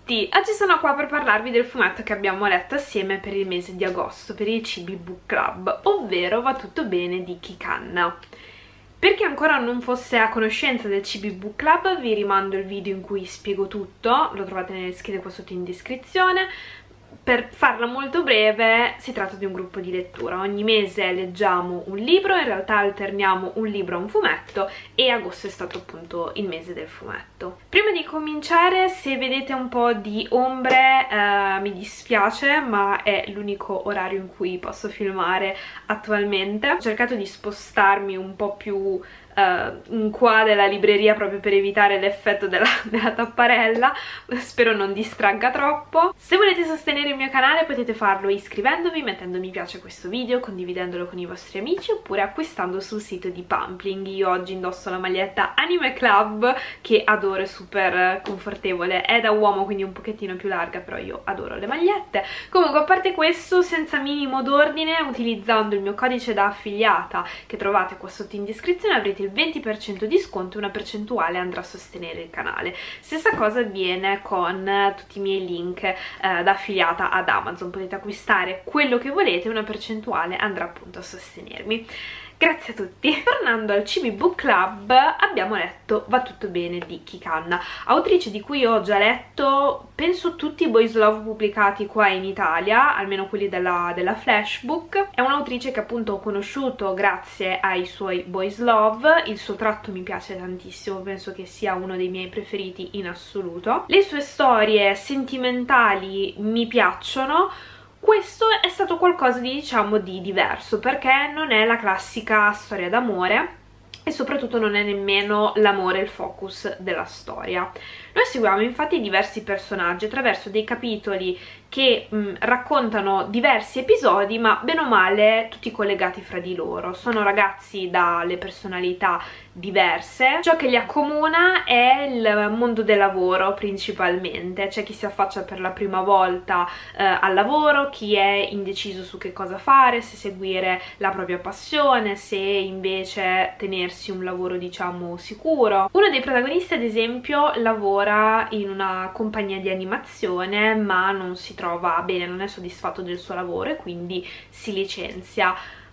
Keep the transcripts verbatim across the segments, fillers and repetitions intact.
tutti! Oggi sono qua per parlarvi del fumetto che abbiamo letto assieme per il mese di agosto, per il C B Book Club, ovvero Va tutto bene di Kikan. Per chi ancora non fosse a conoscenza del C B Book Club, vi rimando il video in cui spiego tutto, lo trovate nelle schede qua sotto in descrizione. Per farla molto breve, si tratta di un gruppo di lettura. Ogni mese leggiamo un libro, in realtà alterniamo un libro a un fumetto e agosto è stato appunto il mese del fumetto. Prima di cominciare, se vedete un po' di ombre, eh, mi dispiace, ma è l'unico orario in cui posso filmare attualmente. Ho cercato di spostarmi un po' più Uh, in qua della libreria proprio per evitare l'effetto della, della tapparella, spero non distragga troppo. Se volete sostenere il mio canale potete farlo iscrivendovi, mettendo mi piace a questo video, condividendolo con i vostri amici oppure acquistando sul sito di Pumpling. Io oggi indosso la maglietta Anime Club che adoro, è super confortevole, è da uomo quindi un pochettino più larga, però io adoro le magliette. Comunque, a parte questo, senza minimo d'ordine, utilizzando il mio codice da affiliata che trovate qua sotto in descrizione avrete il venti per cento di sconto e una percentuale andrà a sostenere il canale. Stessa cosa avviene con tutti i miei link eh, da affiliata ad Amazon, potete acquistare quello che volete e una percentuale andrà appunto a sostenermi. Grazie a tutti. Tornando al C B Book Club, abbiamo letto Va tutto bene di Kikan, autrice di cui ho già letto penso tutti i boys love pubblicati qua in Italia, almeno quelli della, della Flashbook. È un'autrice che appunto ho conosciuto grazie ai suoi boys love, il suo tratto mi piace tantissimo, penso che sia uno dei miei preferiti in assoluto. Le sue storie sentimentali mi piacciono. Questo è stato qualcosa di, diciamo, di diverso, perché non è la classica storia d'amore e soprattutto non è nemmeno l'amore il focus della storia. Noi seguiamo infatti diversi personaggi attraverso dei capitoli che mh, raccontano diversi episodi, ma bene o male tutti collegati fra di loro. Sono ragazzi dalle personalità diverse. Ciò che li accomuna è il mondo del lavoro principalmente. C'è chi si affaccia per la prima volta eh, al lavoro, chi è indeciso su che cosa fare, se seguire la propria passione, se invece tenersi un lavoro diciamo sicuro. Uno dei protagonisti ad esempio lavora in una compagnia di animazione ma non si trova bene, non è soddisfatto del suo lavoro e quindi si licenzia,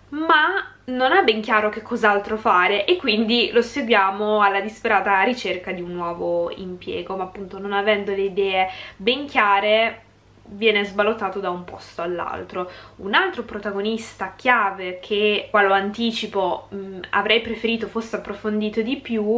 ma non ha ben chiaro che cos'altro fare e quindi lo seguiamo alla disperata ricerca di un nuovo impiego, ma appunto non avendo le idee ben chiare viene sballottato da un posto all'altro. Un altro protagonista chiave che, qua lo anticipo, mh, avrei preferito fosse approfondito di più,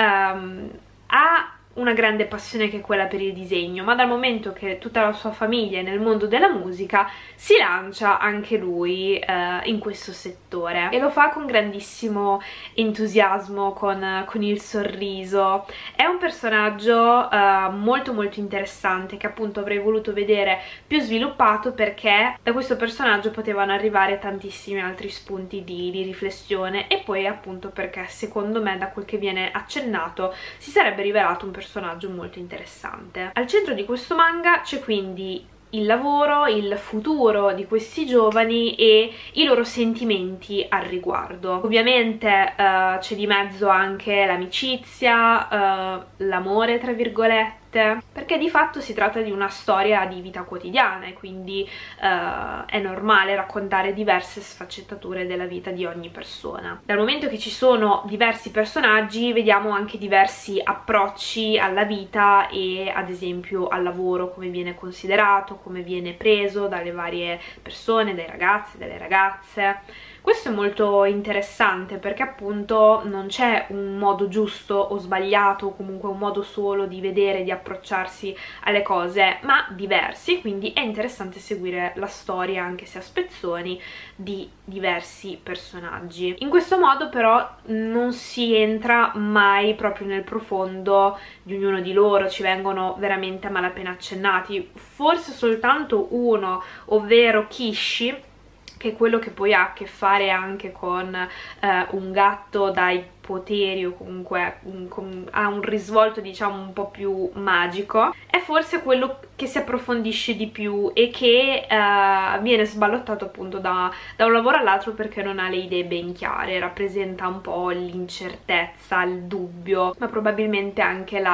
um, ha una grande passione che è quella per il disegno, ma dal momento che tutta la sua famiglia è nel mondo della musica si lancia anche lui eh, in questo settore e lo fa con grandissimo entusiasmo, con, con il sorriso. È un personaggio eh, molto molto interessante che appunto avrei voluto vedere più sviluppato, perché da questo personaggio potevano arrivare tantissimi altri spunti di, di riflessione e poi appunto perché secondo me, da quel che viene accennato, si sarebbe rivelato un personaggio personaggio molto interessante. Al centro di questo manga c'è quindi il lavoro, il futuro di questi giovani e i loro sentimenti al riguardo. Ovviamente uh, c'è di mezzo anche l'amicizia, uh, l'amore tra virgolette, perché di fatto si tratta di una storia di vita quotidiana e quindi uh, è normale raccontare diverse sfaccettature della vita di ogni persona. Dal momento che ci sono diversi personaggi vediamo anche diversi approcci alla vita e ad esempio al lavoro, come viene considerato, come viene preso dalle varie persone, dai ragazzi, dalle ragazze. Questo è molto interessante perché appunto non c'è un modo giusto o sbagliato, o comunque un modo solo di vedere, di approcciarsi alle cose, ma diversi, quindi è interessante seguire la storia, anche se a spezzoni, di diversi personaggi. In questo modo però non si entra mai proprio nel profondo di ognuno di loro, ci vengono veramente a malapena accennati, forse soltanto uno, ovvero Kishi, che è quello che poi ha a che fare anche con eh, un gatto dai poteri o comunque un, com, ha un risvolto diciamo un po' più magico, è forse quello che si approfondisce di più e che eh, viene sballottato appunto da, da un lavoro all'altro perché non ha le idee ben chiare, rappresenta un po' l'incertezza, il dubbio, ma probabilmente anche la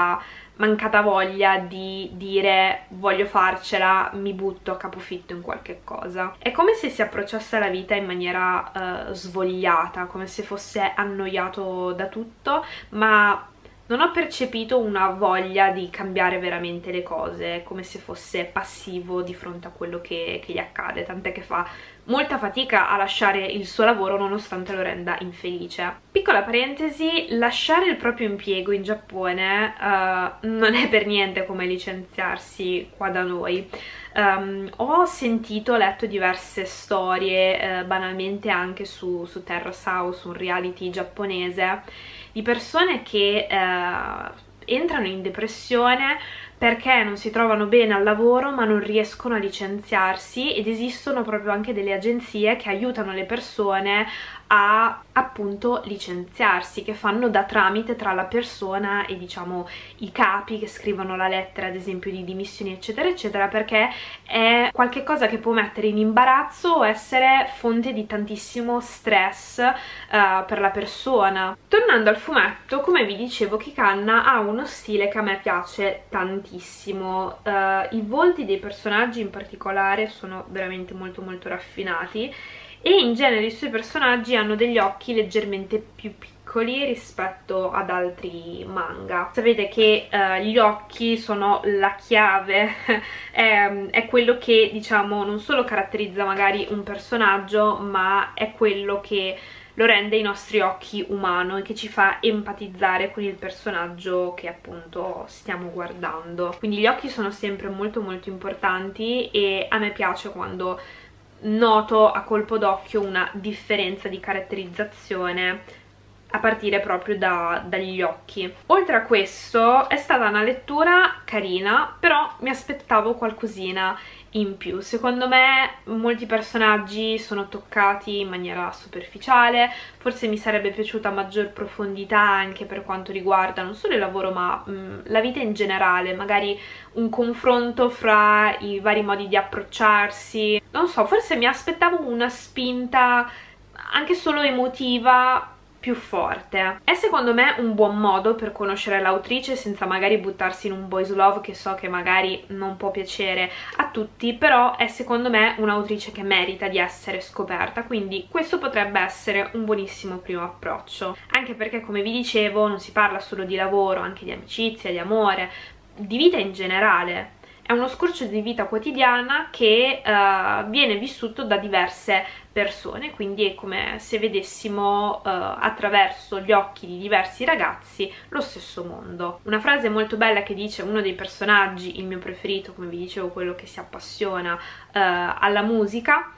mancata voglia di dire voglio farcela, mi butto a capofitto in qualche cosa. È come se si approcciasse alla vita in maniera uh, svogliata, come se fosse annoiato da tutto, ma non ho percepito una voglia di cambiare veramente le cose, come se fosse passivo di fronte a quello che, che gli accade, tant'è che fa molta fatica a lasciare il suo lavoro nonostante lo renda infelice. Piccola parentesi, lasciare il proprio impiego in Giappone uh, non è per niente come licenziarsi qua da noi. Um, ho sentito, letto diverse storie, uh, banalmente anche su, su Terrace House, un reality giapponese, di persone che uh, entrano in depressione perché non si trovano bene al lavoro ma non riescono a licenziarsi, ed esistono proprio anche delle agenzie che aiutano le persone a appunto licenziarsi, che fanno da tramite tra la persona e diciamo i capi che scrivono la lettera ad esempio di dimissioni eccetera eccetera, perché è qualche cosa che può mettere in imbarazzo o essere fonte di tantissimo stress uh, per la persona. Tornando al fumetto, come vi dicevo, Kikanna ha uno stile che a me piace tantissimo. Uh, i volti dei personaggi in particolare sono veramente molto molto raffinati, e in genere i suoi personaggi hanno degli occhi leggermente più piccoli rispetto ad altri manga. Sapete che uh, gli occhi sono la chiave, è, è quello che diciamo non solo caratterizza magari un personaggio, ma è quello che lo rende ai nostri occhi umano e che ci fa empatizzare con il personaggio che appunto stiamo guardando. Quindi gli occhi sono sempre molto molto importanti, e a me piace quando noto a colpo d'occhio una differenza di caratterizzazione a partire proprio da, dagli occhi. Oltre a questo è stata una lettura carina, però mi aspettavo qualcosina in più. Secondo me molti personaggi sono toccati in maniera superficiale, forse mi sarebbe piaciuta maggior profondità anche per quanto riguarda non solo il lavoro ma mh, la vita in generale, magari un confronto fra i vari modi di approcciarsi, non so, forse mi aspettavo una spinta anche solo emotiva più forte. È secondo me un buon modo per conoscere l'autrice senza magari buttarsi in un boys love che so che magari non può piacere a tutti, però è secondo me un'autrice che merita di essere scoperta, quindi questo potrebbe essere un buonissimo primo approccio, anche perché come vi dicevo non si parla solo di lavoro, anche di amicizia, di amore, di vita in generale. È uno scorcio di vita quotidiana che uh, viene vissuto da diverse persone, quindi è come se vedessimo uh, attraverso gli occhi di diversi ragazzi lo stesso mondo. Una frase molto bella che dice uno dei personaggi, il mio preferito, come vi dicevo, quello che si appassiona uh, alla musica,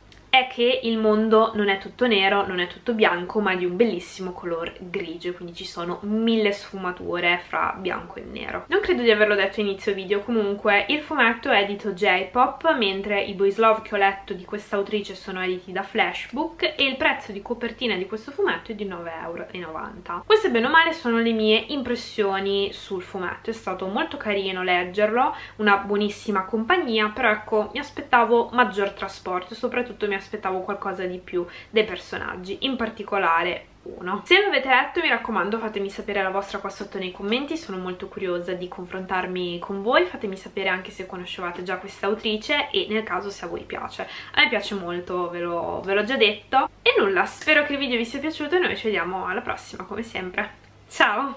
è che il mondo non è tutto nero, non è tutto bianco, ma è di un bellissimo color grigio, quindi ci sono mille sfumature fra bianco e nero. Non credo di averlo detto inizio video, comunque il fumetto è edito J-Pop, mentre i boys love che ho letto di questa autrice sono editi da Flashbook, e il prezzo di copertina di questo fumetto è di nove e novanta euro. Queste bene o male sono le mie impressioni sul fumetto. È stato molto carino leggerlo, una buonissima compagnia, però ecco, mi aspettavo maggior trasporto, soprattutto mi aspettavo qualcosa di più dei personaggi, in particolare uno. Se lo avete letto, mi raccomando, fatemi sapere la vostra qua sotto nei commenti, sono molto curiosa di confrontarmi con voi. Fatemi sapere anche se conoscevate già questa autrice e nel caso se a voi piace. A me piace molto, ve l'ho già detto. E nulla, spero che il video vi sia piaciuto e noi ci vediamo alla prossima come sempre. Ciao!